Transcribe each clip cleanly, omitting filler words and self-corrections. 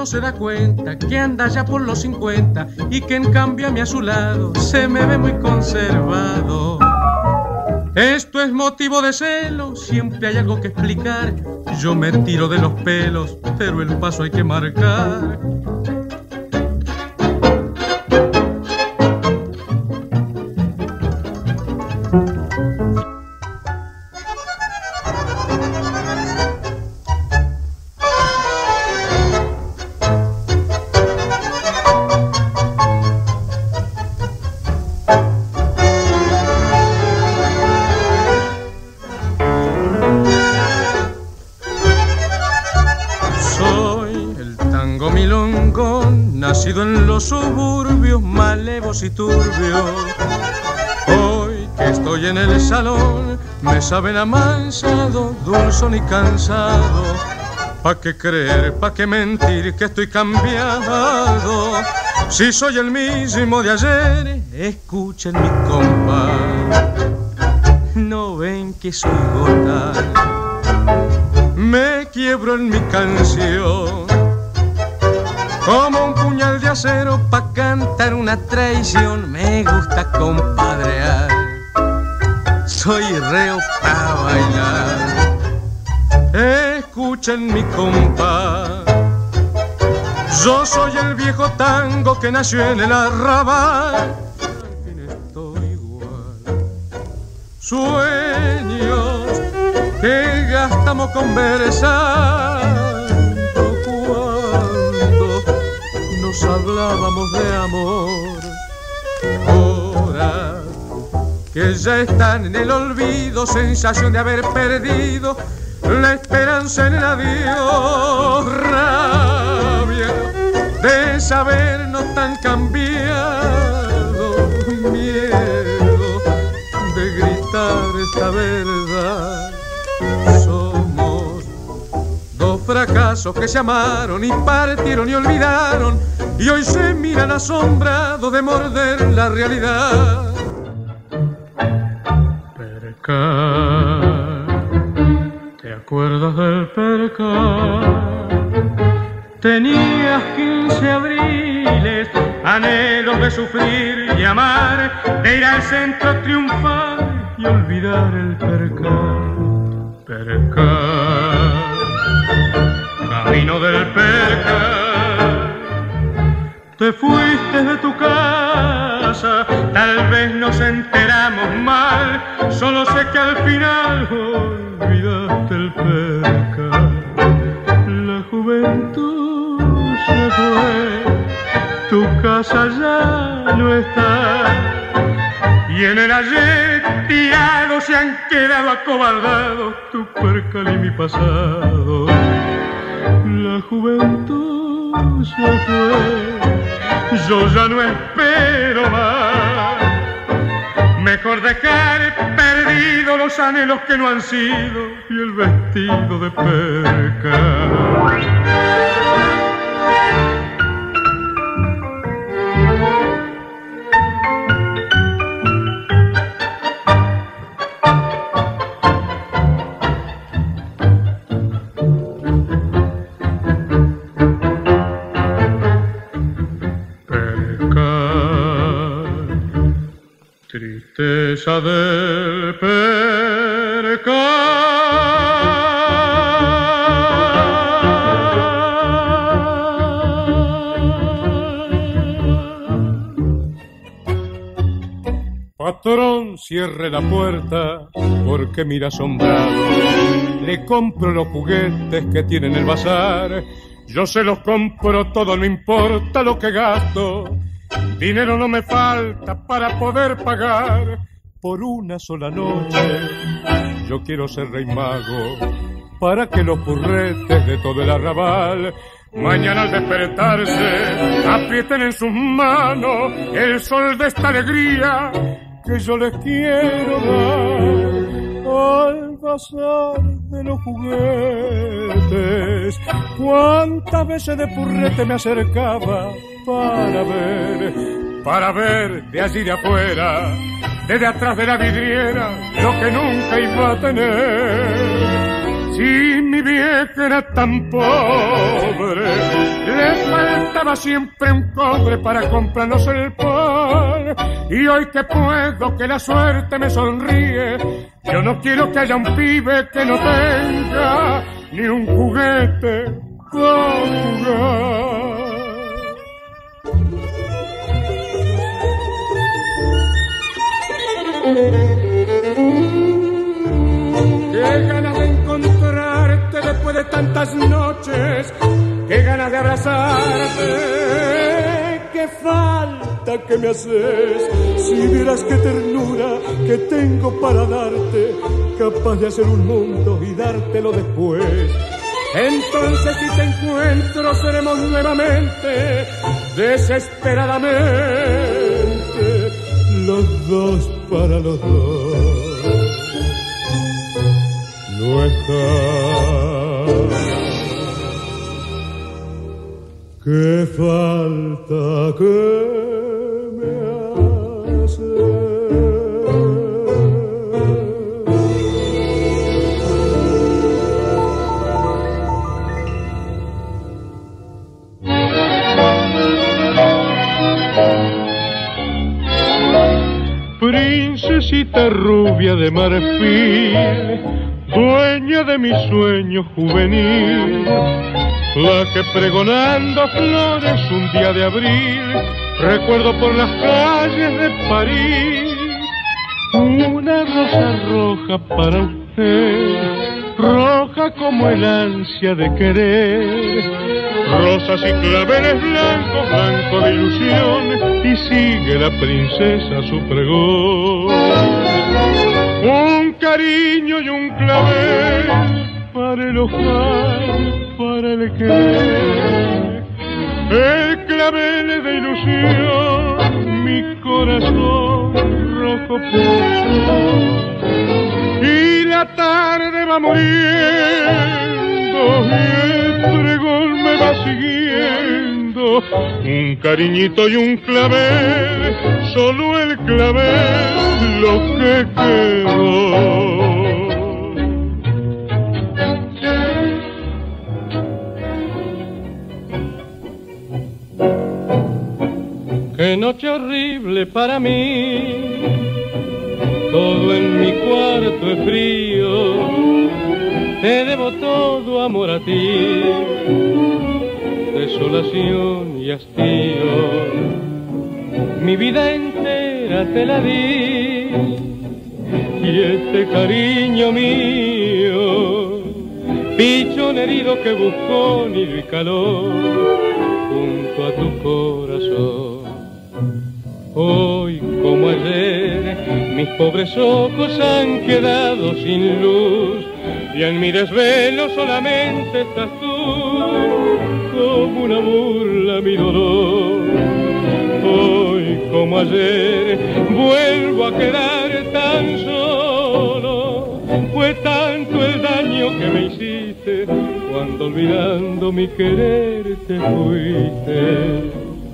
no se da cuenta que anda ya por los 50 y que en cambio a mí a su lado se me ve muy conservado. Esto es motivo de celo, siempre hay algo que explicar. Yo me tiro de los pelos, pero el paso hay que marcar. Nacido en los suburbios malevos y turbios, hoy que estoy en el salón me saben amansado, dulzón y cansado. ¿Pa' qué creer, pa' qué mentir que estoy cambiado? Si soy el mismo de ayer, escuchen mi compás. No ven que soy gota, me quiebro en mi canción como un puñal de acero pa' cantar una traición. Me gusta compadrear, soy reo pa' bailar. Escuchen mi compás, yo soy el viejo tango que nació en el arrabal. Al fin estoy igual. Sueños que gastamos conversar hablábamos de amor, horas que ya están en el olvido, sensación de haber perdido la esperanza en el adiós, rabia de sabernos tan cambiado, miedo de gritar esta verdad. Somos dos fracasos que se amaron y partieron y olvidaron, y hoy se miran asombrados de morder la realidad. Percal, ¿te acuerdas del percal? Tenías 15 abriles, anhelos de sufrir y amar, de ir al centro triunfar y olvidar el percal. Percal, camino del percal. Te fuiste de tu casa, tal vez nos enteramos mal, solo sé que al final olvidaste el percal. La juventud se fue, tu casa ya no está, y en el ayer tirado se han quedado acobardados tu percal y mi pasado. La juventud se fue, yo ya no espero más. Mejor dejar perdidos los anhelos que no han sido y el vestido de percal. Tristeza del percal. Patrón, cierre la puerta porque mira asombrado. Le compro los juguetes que tiene en el bazar. Yo se los compro todo, no importa lo que gasto. Dinero no me falta para poder pagar por una sola noche. Yo quiero ser rey mago para que los purretes de todo el arrabal mañana al despertarse aprieten en sus manos el sol de esta alegría que yo les quiero dar. Al bazar de los juguetes, cuántas veces de purrete me acercaba para ver de allí de afuera, desde atrás de la vidriera, lo que nunca iba a tener. Si mi vieja era tan pobre, le faltaba siempre un cobre para comprarnos el pan. Y hoy que puedo, que la suerte me sonríe, yo no quiero que haya un pibe que no tenga ni un juguete para jugar. Qué ganas de encontrarte después de tantas noches, qué ganas de abrazarte, qué falta que me haces. Si vieras qué ternura que tengo para darte, capaz de hacer un mundo y dártelo después. Entonces si te encuentro seremos nuevamente, desesperadamente, los dos para los dos. No está. Qué falta que me hace. Princesita rubia de marfil, dueña de mi sueño juvenil, la que pregonando flores un día de abril, recuerdo por las calles de París, una rosa roja para usted, roja como el ansia de querer, rosas y claveles blancos, blanco de ilusión, y sigue la princesa su pregón. Un cariño y un clavel para el ojal, para el querer, el clavel de ilusión, mi corazón rojo puso, y la tarde va muriendo y el pregón me va siguiendo. Un cariñito y un clavel, solo el clavel lo que quedó. Qué noche horrible para mí, todo en mi cuarto es frío, te debo todo amor a ti, desolación y hastío, mi vida entera te la di, y este cariño mío, pichón herido que buscó nido y calor, junto a tu corazón. Hoy como ayer, mis pobres ojos han quedado sin luz, y en mi desvelo solamente estás tú, como una burla mi dolor. Hoy como ayer, vuelvo a quedar tan solo, fue tanto el daño que me hiciste, cuando olvidando mi querer te fuiste.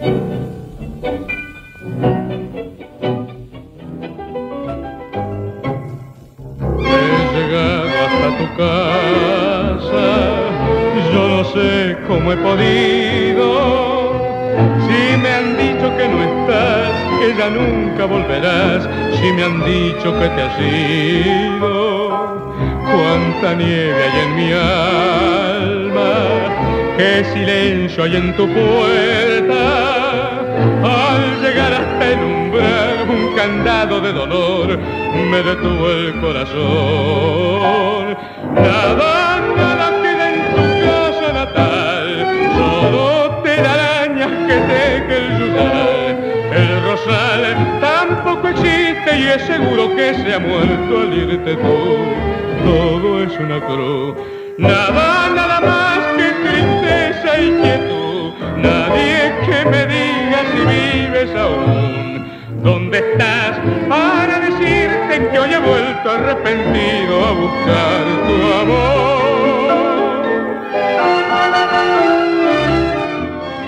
Casa, yo no sé cómo he podido, si me han dicho que no estás, que ya nunca volverás, si me han dicho que te has ido, cuánta nieve hay en mi alma, qué silencio hay en tu puerta, al llegar hasta el umbral un candado de dolor me detuvo el corazón. Nada, nada queda en tu casa natal, solo telarañas que teje el yuyal. El rosal tampoco existe y es seguro que se ha muerto al irte tú. Todo es una cruz, nada, nada más que tristeza y quietud. Nadie que me diga si vives aún. ¿Dónde estás para decirte que hoy he vuelto arrepentido a buscar tu amor?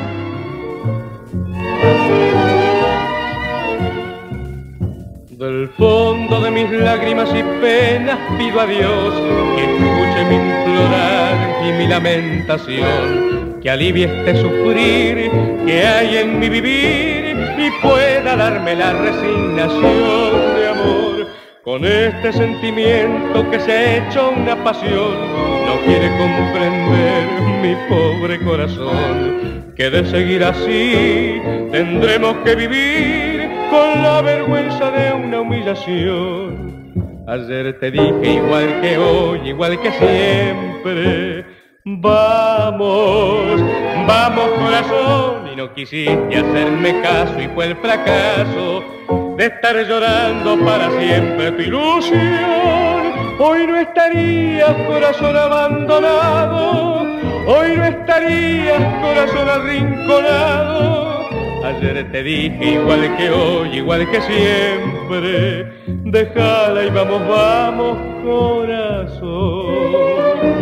Del fondo de mis lágrimas y penas pido a Dios que escuche mi implorar y mi lamentación, que alivie este sufrir que hay en mi vivir y pueda darme la resignación de amor. Con este sentimiento que se ha hecho una pasión, no quiere comprender mi pobre corazón, que de seguir así tendremos que vivir con la vergüenza de una humillación. Ayer te dije igual que hoy, igual que siempre, vamos, vamos corazón, y no quisiste hacerme caso y fue el fracaso de estar llorando para siempre tu ilusión. Hoy no estarías, corazón abandonado, hoy no estarías, corazón arrinconado. Ayer te dije igual que hoy, igual que siempre, déjala y vamos, vamos corazón.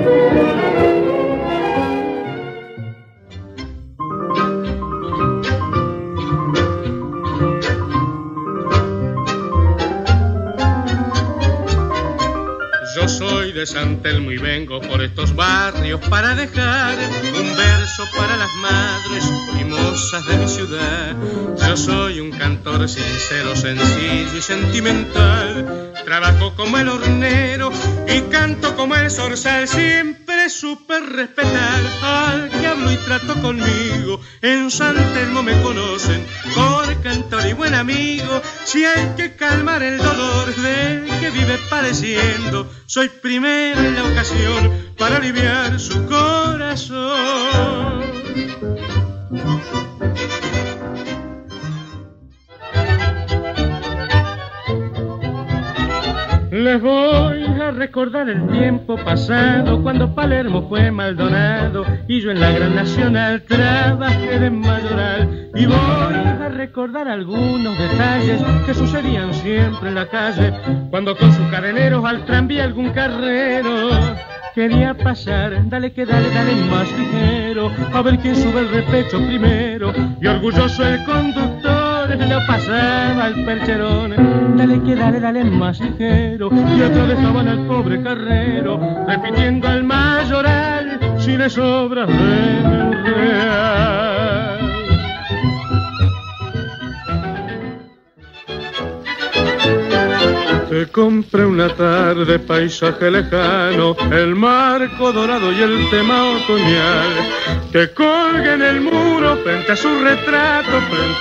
Yo soy de San Telmo y vengo por estos barrios para dejar un verso para las madres y mozas de mi ciudad. Yo soy un cantor sincero, sencillo y sentimental. Trabajo como el hornero y canto como el zorzal. Siempre supe respetar al que hablo y trato conmigo. En San Telmo me conocen por cantor y buen amigo. Si hay que calmar el dolor del que vive padeciendo, soy primero en la ocasión para aliviar su corazón. Les voy a recordar el tiempo pasado, cuando Palermo fue Maldonado y yo en la Gran Nacional trabajé de mayoral. Y voy a recordar algunos detalles que sucedían siempre en la calle, cuando con sus cadeneros al tranvía algún carrero quería pasar. Dale que dale, dale más ligero, a ver quién sube el repecho primero. Y orgulloso el conductor lo pasaba al percherón. Dale que dale, dale más ligero, y otro dejaban al pobre carrero repitiendo al mayoral si le sobra un real. Te compré una tarde, paisaje lejano, el marco dorado y el tema otoñal. Te colgué en el muro frente a su retrato,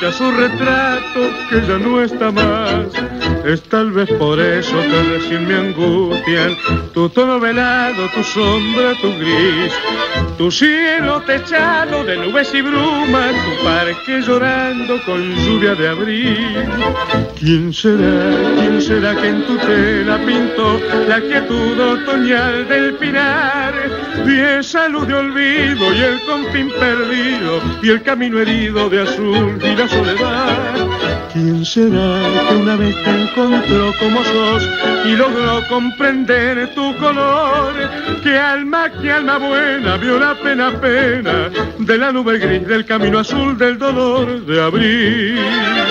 que ya no está más. Es tal vez por eso que recién me angustian tu tono velado, tu sombra, tu gris, tu cielo techado de nubes y brumas, tu parque llorando con lluvia de abril. ¿Quién será que en tu tela pintó la quietud otoñal del pinar? Y esa luz de olvido y el confín perdido y el camino herido de azul y la soledad. ¿Quién será que una vez te encontró como sos y logró comprender tu color? ¿Qué alma buena vio la pena de la nube gris del camino azul del dolor de abril?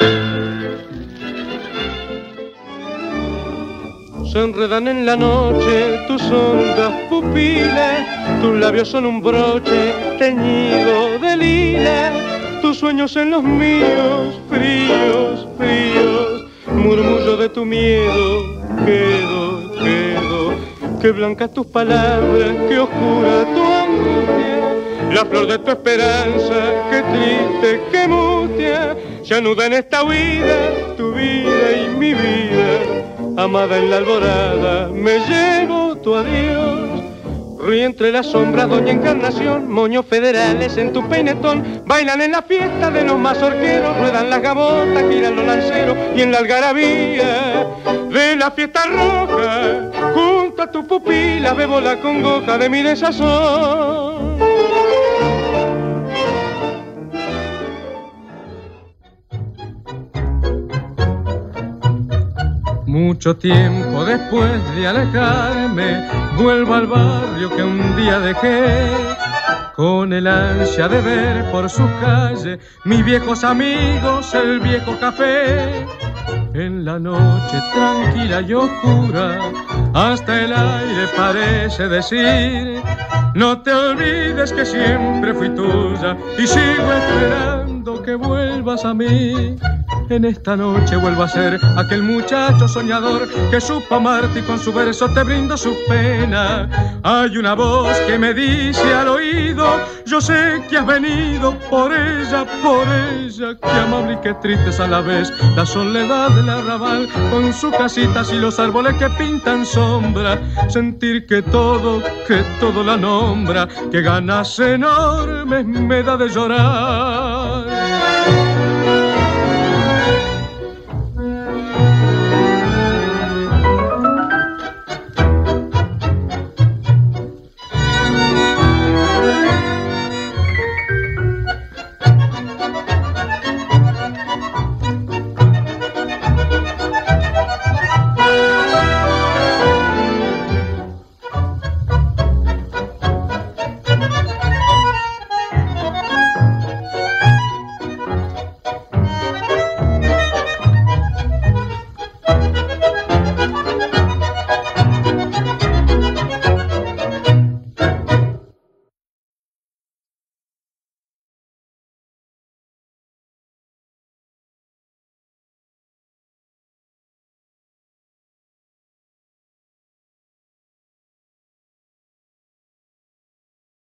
Se enredan en la noche tus hondas pupilas, tus labios son un broche teñido de lila, tus sueños en los míos, fríos, fríos, murmullo de tu miedo, quedo, que blancas tus palabras, que oscura tu angustia, la flor de tu esperanza, que triste, que mustia, se anuda en esta huida, tu vida y mi vida. Amada en la alborada, me llevo tu adiós. Ríe entre las sombras, doña Encarnación, moños federales en tu peinetón. Bailan en la fiesta de los mazorqueros, ruedan las gavotas, giran los lanceros. Y en la algarabía de la fiesta roja, junto a tu pupila bebo la congoja de mi desazón. Mucho tiempo después de alejarme, vuelvo al barrio que un día dejé, con el ansia de ver por su calle mis viejos amigos, el viejo café. En la noche tranquila y oscura, hasta el aire parece decir: no te olvides que siempre fui tuya y sigo esperando que vuelvas a mí. En esta noche vuelvo a ser aquel muchacho soñador que supo amarte y con su verso te brindo su pena. Hay una voz que me dice al oído: yo sé que has venido por ella, qué amable y qué triste es a la vez la soledad del arrabal, con sus casitas y los árboles que pintan sombra. Sentir que todo la nombra, que ganas enormes me da de llorar.